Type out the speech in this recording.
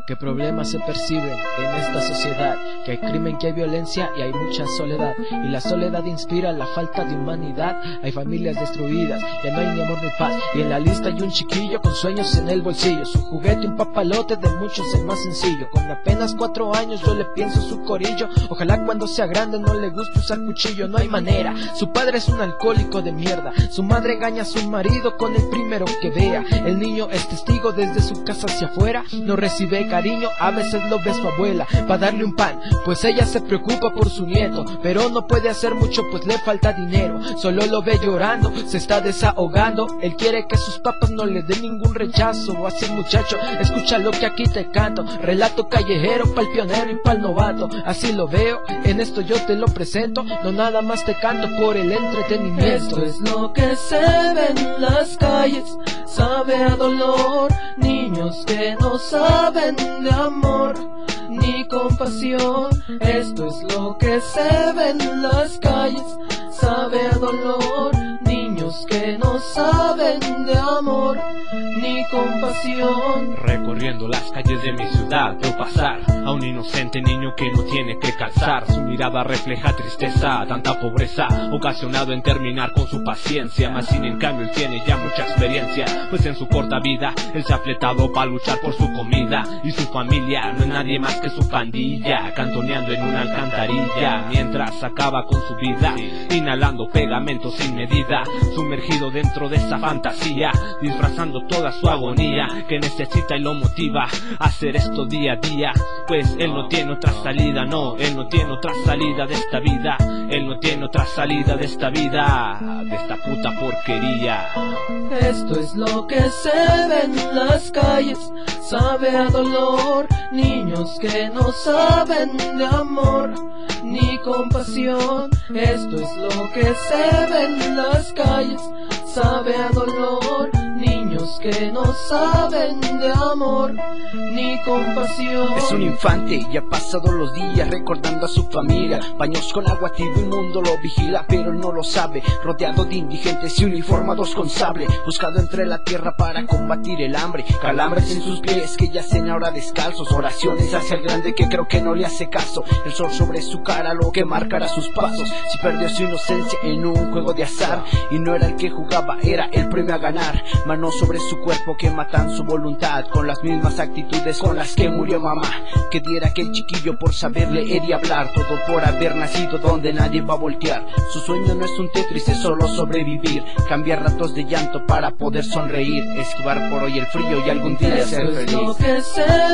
¿Qué problemas se perciben en esta sociedad? Que hay crimen, que hay violencia y hay mucha soledad. Y la soledad inspira la falta de humanidad. Hay familias destruidas, ya no hay ni amor ni paz. Y en la lista hay un chiquillo con sueños en el bolsillo. Su juguete, un papalote, de muchos el más sencillo. Con apenas 4 años yo le pienso su corillo. Ojalá cuando sea grande no le guste usar cuchillo. No hay manera, su padre es un alcohólico de mierda. Su madre engaña a su marido con el primero que vea. El niño es testigo desde su casa hacia afuera. No recibe cariño, a veces lo ve su abuela para darle un pan, pues ella se preocupa por su nieto. Pero no puede hacer mucho pues le falta dinero. Solo lo ve llorando, se está desahogando. Él quiere que sus papás no le den ningún rechazo. Así muchacho, escucha lo que aquí te canto. Relato callejero pa'l pionero y pa'l novato. Así lo veo, en esto yo te lo presento. No nada más te canto por el entretenimiento. Esto es lo que se ve en las calles, sabe a dolor. Niños que no saben de amor ni compasión. Esto es lo que se ve en las calles, sabe a dolor. Niños que no saben de amor ni compasión. Recorriendo las calles de mi ciudad veo pasar a un inocente niño que no tiene que calzar. Su mirada refleja tristeza, tanta pobreza ocasionado en terminar con su paciencia. Mas sin en cambio él tiene ya mucha experiencia, pues en su corta vida él se ha fletado para luchar por su comida. Y su familia no es nadie más que su pandilla, cantoneando en una alcantarilla mientras acaba con su vida, inhalando pegamento sin medida, sumergido dentro de esa fantasía, disfrazando toda su agonía que necesita y lo motiva a hacer esto día a día. Pues él no tiene otra salida, no, él no tiene otra salida de esta vida. Él no tiene otra salida de esta vida, de esta puta porquería. Esto es lo que se ve en las calles, sabe a dolor. Niños que no saben de amor ni compasión. Esto es lo que se ve en las calles, sabe a dolor. Niños que no saben de amor ni compasión. Es un infante y ha pasado los días recordando a su familia. Baños con agua tibia, un mundo lo vigila, pero él no lo sabe. Rodeado de indigentes y uniformados con sable, buscado entre la tierra para combatir el hambre. Calambres en sus pies que yacen ahora descalzos. Oraciones hacia el grande que creo que no le hace caso. El sol sobre su cara lo que marcará sus pasos. Si perdió su inocencia en un juego de azar y no era el que jugaba, era el premio a ganar. Manos sobre su cuerpo que matan su voluntad, con las mismas actitudes con las que murió mamá. Que diera aquel chiquillo por saber leer y hablar, todo por haber nacido donde nadie va a voltear. Su sueño no es un Tetris, es solo sobrevivir, cambiar ratos de llanto para poder sonreír, esquivar por hoy el frío y algún día ser feliz.